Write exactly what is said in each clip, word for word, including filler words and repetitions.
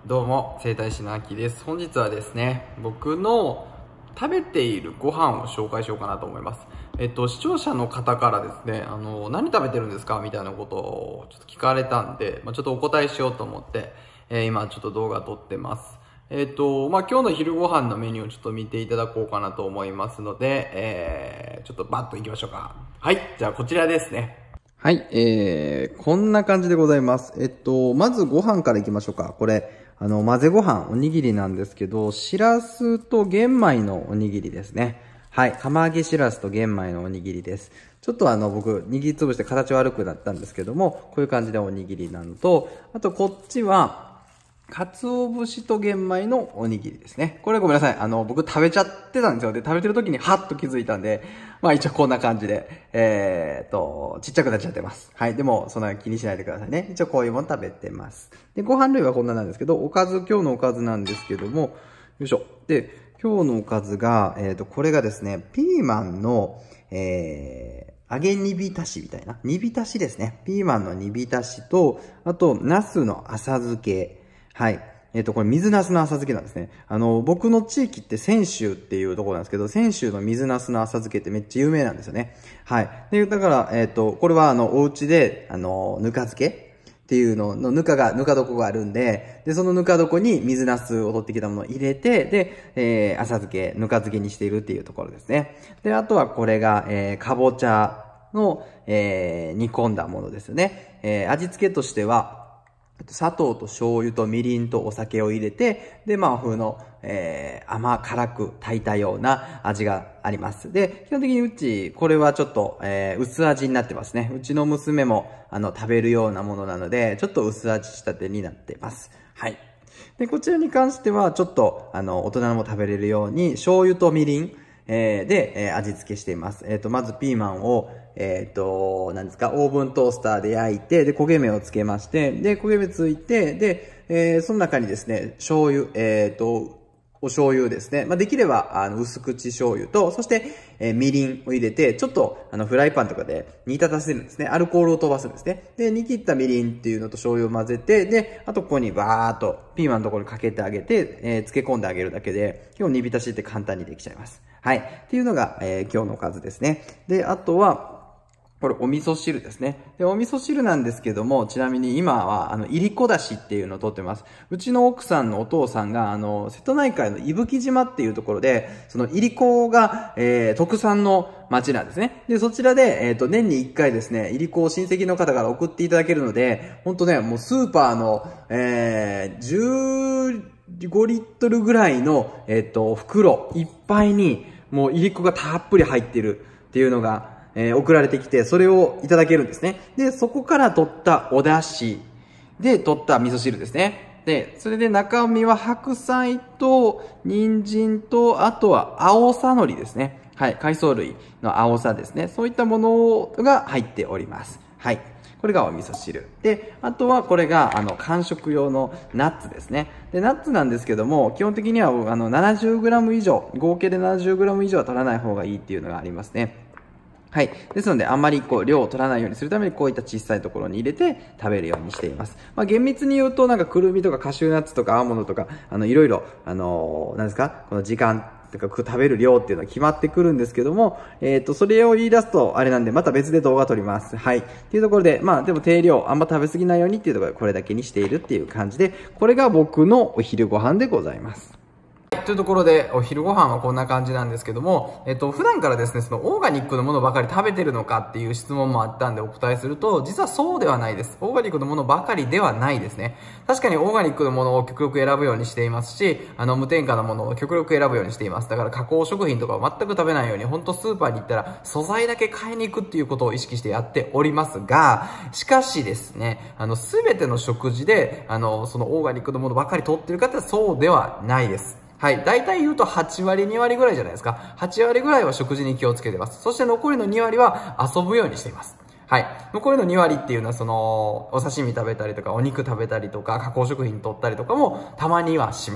どうも、整体師のあきです。本日はですね、僕の食べているご飯を紹介しようかなと思います。えっと、視聴者の方からですね、あの、何食べてるんですかみたいなことをちょっと聞かれたんで、まあ、ちょっとお答えしようと思って、えー、今ちょっと動画撮ってます。えっと、まあ、今日の昼ご飯のメニューをちょっと見ていただこうかなと思いますので、えー、ちょっとバッと行きましょうか。はい、じゃあこちらですね。はい、えー、こんな感じでございます。えっと、まずご飯から行きましょうか。これ、あの、混ぜご飯、おにぎりなんですけど、しらすと玄米のおにぎりですね。はい、釜揚げしらすと玄米のおにぎりです。ちょっとあの、僕、握りつぶして形悪くなったんですけども、こういう感じでおにぎりなのと、あとこっちは、鰹節と玄米のおにぎりですね。これごめんなさい。あの、僕食べちゃってたんですよ。で、食べてる時にハッと気づいたんで、まあ一応こんな感じで、えーっと、ちっちゃくなっちゃってます。はい。でも、そんな気にしないでくださいね。一応こういうもの食べてます。で、ご飯類はこんななんですけど、おかず、今日のおかずなんですけども、よいしょ。で、今日のおかずが、えーっと、これがですね、ピーマンの、えー、揚げ煮浸しみたいな。煮浸しですね。ピーマンの煮浸しと、あと、ナスの浅漬け。はい。えっと、これ水ナスの浅漬けなんですね。あの、僕の地域って泉州っていうところなんですけど、泉州の水ナスの浅漬けってめっちゃ有名なんですよね。はい。で、だから、えっと、これはあの、お家で、あの、ぬか漬けっていうのの、ぬかが、ぬか床があるんで、で、そのぬか床に水ナスを取ってきたものを入れて、で、えー、浅漬け、ぬか漬けにしているっていうところですね。で、あとはこれが、えー、かぼちゃの、えー、煮込んだものですよね。えー、味付けとしては、砂糖と醤油とみりんとお酒を入れて、で、まあ、和風の、えー、甘辛く炊いたような味があります。で、基本的にうち、これはちょっと、えー、薄味になってますね。うちの娘も、あの、食べるようなものなので、ちょっと薄味仕立てになってます。はい。で、こちらに関しては、ちょっと、あの、大人も食べれるように、醤油とみりん、えー、で、えー、味付けしています。えっと、まずピーマンを、えっと、何ですか、オーブントースターで焼いて、で、焦げ目をつけまして、で、焦げ目ついて、で、えー、その中にですね、醤油、えっと、お醤油ですね。まあ、できれば、あの、薄口醤油と、そして、えー、みりんを入れて、ちょっと、あの、フライパンとかで煮立たせるんですね。アルコールを飛ばすんですね。で、煮切ったみりんっていうのと醤油を混ぜて、で、あとここにバーっと、ピーマンのところにかけてあげて、えー、漬け込んであげるだけで、今日煮浸しって簡単にできちゃいます。はい。っていうのが、えー、今日のおかずですね。で、あとは、これお味噌汁ですね。で、お味噌汁なんですけども、ちなみに今は、あの、いりこだしっていうのを取ってます。うちの奥さんのお父さんが、あの、瀬戸内海の伊吹島っていうところで、そのいりこが、えー、特産の町なんですね。で、そちらで、えっと、年にいっかいですね、いりこを親戚の方から送っていただけるので、ほんとね、もうスーパーの、えー、じゅうごリットルぐらいの、えっと、袋いっぱいに、もういりこがたっぷり入ってるっていうのが、えー、送られてきて、それをいただけるんですね。で、そこから取ったお出汁で取った味噌汁ですね。で、それで中身は白菜と人参と、あとは青さのりですね。はい、海藻類の青さですね。そういったものが入っております。はい。これがお味噌汁。で、あとはこれが、あの、間食用のナッツですね。で、ナッツなんですけども、基本的には、あの、ななじゅうグラム以上、合計でななじゅうグラム以上は取らない方がいいっていうのがありますね。はい。ですので、あんまりこう、量を取らないようにするために、こういった小さいところに入れて食べるようにしています。まあ、厳密に言うと、なんか、くるみとかカシューナッツとかアーモンドとか、あの、いろいろ、あのー、なんですか、この時間とか、食べる量っていうのは決まってくるんですけども、えっと、それを言い出すと、あれなんで、また別で動画撮ります。はい。っていうところで、まあ、でも定量、あんま食べ過ぎないようにっていうところで、これだけにしているっていう感じで、これが僕のお昼ご飯でございます。というところで、お昼ご飯はこんな感じなんですけども、えっと、普段からですね、そのオーガニックのものばかり食べてるのかっていう質問もあったんでお答えすると、実はそうではないです。オーガニックのものばかりではないですね。確かにオーガニックのものを極力選ぶようにしていますし、あの、無添加のものを極力選ぶようにしています。だから加工食品とかを全く食べないように、ほんとスーパーに行ったら素材だけ買いに行くっていうことを意識してやっておりますが、しかしですね、あの、すべての食事で、あの、そのオーガニックのものばかり取ってる方はそうではないです。はい。大体言うとはちわりにわりぐらいじゃないですか。はちわりぐらいは食事に気をつけてます。そして残りのにわりは遊ぶようにしています。はい。残りのにわりっていうのはその、お刺身食べたりとか、お肉食べたりとか、加工食品取ったりとかもたまにはします。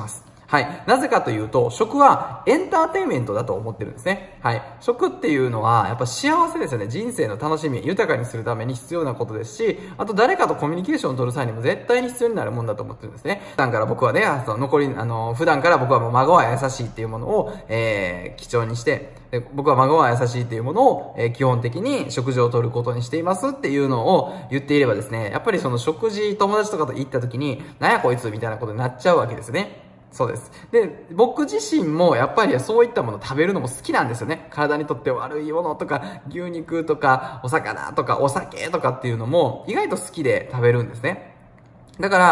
はい。なぜかというと、食はエンターテインメントだと思ってるんですね。はい。食っていうのは、やっぱ幸せですよね。人生の楽しみ、豊かにするために必要なことですし、あと誰かとコミュニケーションを取る際にも絶対に必要になるもんだと思ってるんですね。普段から僕はね、その残り、あの、普段から僕はもう孫は優しいっていうものを、えー、基調にして、で僕は孫は優しいっていうものを、えー、基本的に食事を取ることにしていますっていうのを言っていればですね、やっぱりその食事、友達とかと行った時に、なんやこいつみたいなことになっちゃうわけですね。そうです。で、僕自身もやっぱりそういったものを食べるのも好きなんですよね。体にとって悪いものとか、牛肉とか、お魚とか、お酒とかっていうのも意外と好きで食べるんですね。だから、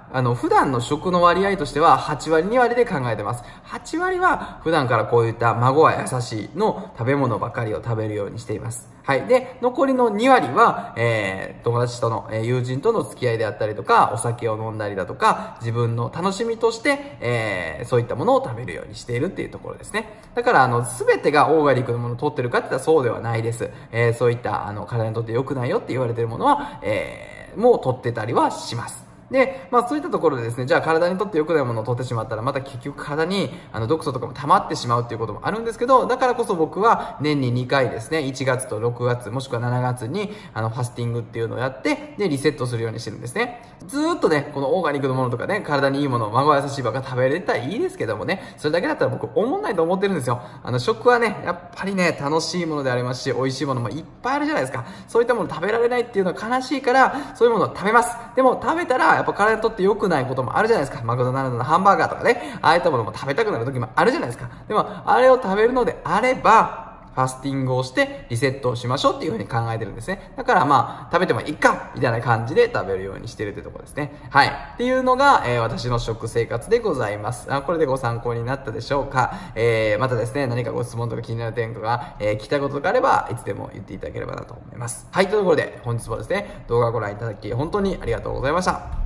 あの、普段の食の割合としてははちわりにわりで考えてます。はちわりは普段からこういった孫は優しいの食べ物ばかりを食べるようにしています。はい。で、残りのにわりは、えー、友達との、えー、友人との付き合いであったりとか、お酒を飲んだりだとか、自分の楽しみとして、えー、そういったものを食べるようにしているっていうところですね。だから、あの、すべてがオーガニックのものを取ってるかって言ったらそうではないです。えー、そういった、あの、体にとって良くないよって言われてるものは、えー、もう取ってたりはします。で、まあそういったところでですね、じゃあ体にとって良くないものを取ってしまったら、また結局体にあの毒素とかも溜まってしまうっていうこともあるんですけど、だからこそ僕は年ににかいですね、いちがつとろくがつ、もしくはしちがつにあのファスティングっていうのをやって、で、リセットするようにしてるんですね。ずーっとね、このオーガニックのものとかね、体にいいもの、孫は優しいばっか食べれたらいいですけどもね、それだけだったら僕思んないと思ってるんですよ。あの、食はね、やっぱりね、楽しいものでありますし、美味しいものもいっぱいあるじゃないですか。そういったもの食べられないっていうのは悲しいから、そういうものを食べます。でも食べたら、やっぱ体にとって良くないこともあるじゃないですか。マクドナルドのハンバーガーとかね、ああいったものも食べたくなる時もあるじゃないですか。でも、あれを食べるのであれば、ファスティングをしてリセットをしましょうっていう風に考えてるんですね。だからまあ、食べてもいいかみたいな感じで食べるようにしてるってところですね。はい。っていうのが、えー、私の食生活でございます。あ、これでご参考になったでしょうか。えー、またですね、何かご質問とか気になる点とか、えー、聞きたいこととかあれば、いつでも言っていただければなと思います。はい。というところで、本日もですね、動画をご覧いただき、本当にありがとうございました。